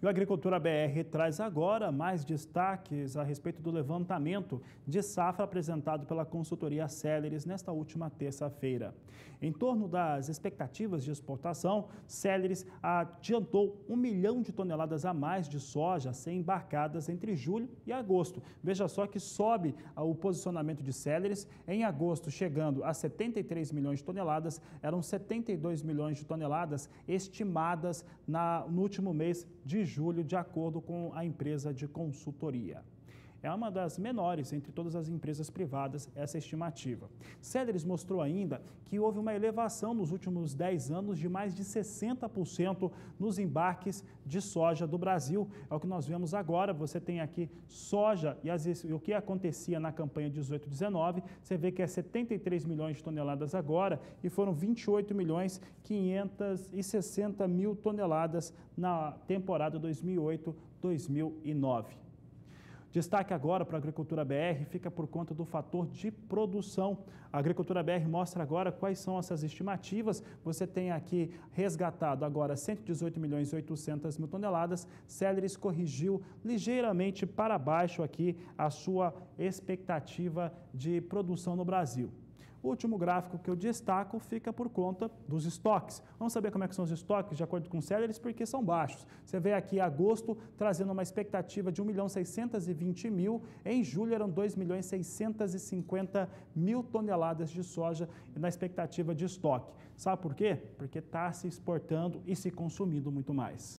E o Agricultura BR traz agora mais destaques a respeito do levantamento de safra apresentado pela consultoria Celeris nesta última terça-feira. Em torno das expectativas de exportação, Celeris adiantou 1 milhão de toneladas a mais de soja a ser embarcadas entre julho e agosto. Veja só que sobe o posicionamento de Celeris, em agosto chegando a 73 milhões de toneladas, eram 72 milhões de toneladas estimadas no último mês de julho, de acordo com a empresa de consultoria. É uma das menores entre todas as empresas privadas essa estimativa. Celeris mostrou ainda que houve uma elevação nos últimos 10 anos de mais de 60% nos embarques de soja do Brasil. É o que nós vemos agora. Você tem aqui soja e o que acontecia na campanha 18-19. Você vê que é 73 milhões de toneladas agora e foram 28 milhões 560 mil toneladas na temporada 2008-2009. Destaque agora para a Agricultura BR fica por conta do fator de produção. A Agricultura BR mostra agora quais são essas estimativas. Você tem aqui resgatado agora 118 milhões e 800 mil toneladas. Celeris corrigiu ligeiramente para baixo aqui a sua expectativa de produção no Brasil. O último gráfico que eu destaco fica por conta dos estoques. Vamos saber como é que são os estoques de acordo com o Celeris, porque são baixos. Você vê aqui agosto trazendo uma expectativa de 1 milhão 620 mil, em julho eram 2 milhões 650 mil toneladas de soja na expectativa de estoque. Sabe por quê? Porque está se exportando e se consumindo muito mais.